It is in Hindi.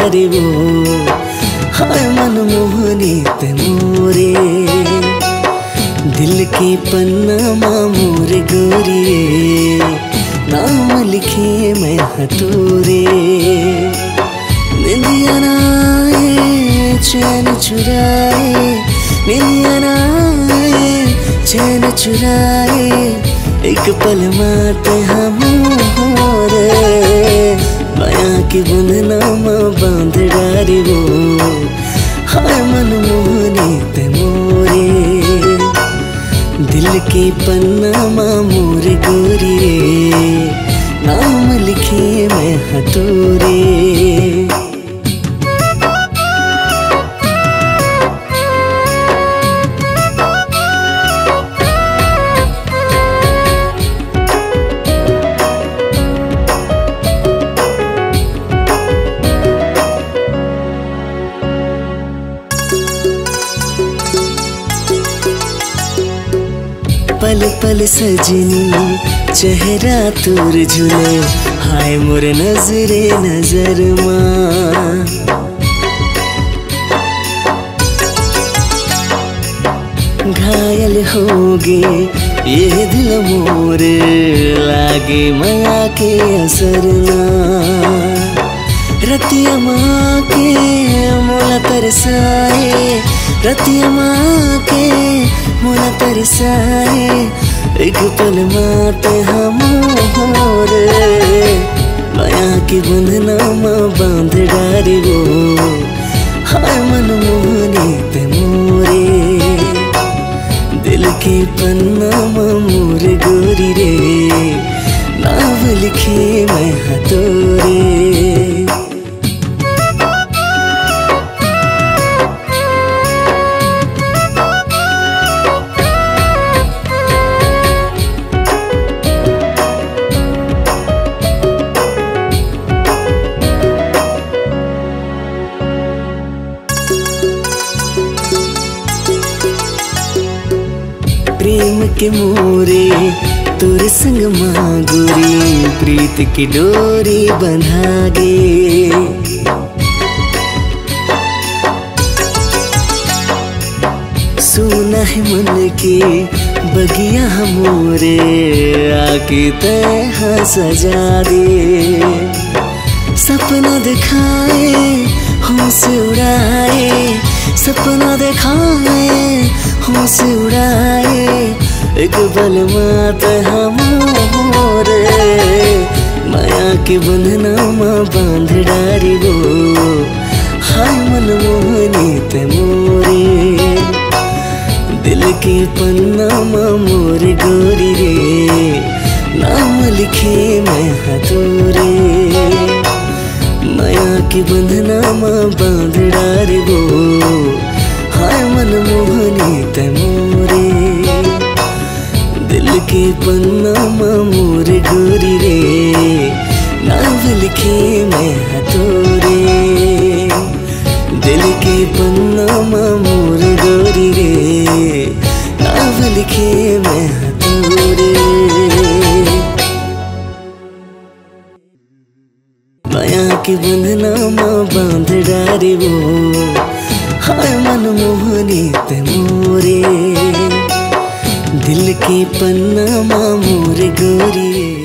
डारे वो हाय मनमोहनी ते मोरे दिल के पन्ना मोर गोरिए नाम लिखे मैं हतोरे निंदिया नाए चैन चुराए निंदिया नाए चैन चुराए एक पल माते हम होरे माया की बंधना बांध डारे वो हाय मनमोहनी ते मोरे दिल के पन्ना मोर गोरिए नाम लिखे मैं हतोरे पल पल सजनी चेहरा तोर झूले हाय मोर नजरे नजर माँ घायल होगे ये दिल मोर लागे माया के असर ना रतिया माँ के मोला तरसाए रतिया माँ के मोला तरसाए एक पल माते हम होरे माया की बंधना बांध डारे वो हाय मनमोहनी ते मोरे दिल के पन्ना मोर गोरी रे नाम लिखे मैं हतोरे प्रेम के मोरे तोर संग मागोरी प्रीत की डोरी बंधागे सुना है मन के बगिया मोरे आके तह सजा दे सपना दिखाए होश उड़ाए सपना दिखाए होश उड़ाए एक पल मात हम मोरे माया के बंधना बांध डारे वो हाय मनमोहनी ते मोरे दिल के पन्ना मोर गोरी रे नाम लिखे मैं हतोरे माया की बंधना बांध डारे वो हाय मनमोहनी ते मोरे दिल के पन्ना मोर गोरी रे नाम लिखे मैं हतोरे दिल के पन्ना मोर गोरी रे नाम लिखे मैं हतोरे माया की बंधना बांध डारे वो हाय मनमोहनी ते मोरे दिल के पन्ना मोर गोरी।